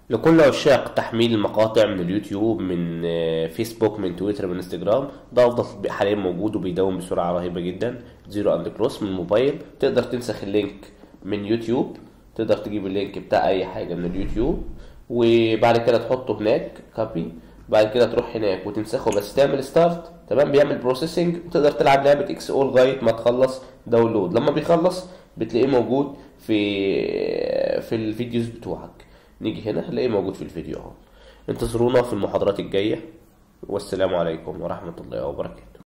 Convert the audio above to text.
لكل عشاق تحميل المقاطع من اليوتيوب، من فيسبوك، من تويتر، من انستجرام، ده افضل تطبيق حاليا موجود وبيدون بسرعه رهيبه جدا. زيرو اند كروس من الموبايل. تقدر تنسخ اللينك من يوتيوب، تقدر تجيب اللينك بتاع اي حاجه من اليوتيوب وبعد كده تحطه هناك كوبي، بعد كده تروح هناك وتنسخه بس تعمل ستارت، تمام، بيعمل بروسيسنج وتقدر تلعب لعبه اكس او لغايه ما تخلص داونلود. لما بيخلص بتلاقيه موجود في الفيديوز بتوعك. نيجي هنا هنلاقيه موجود في الفيديو اهو. انتظرونا في المحاضرات الجاية، والسلام عليكم ورحمة الله وبركاته.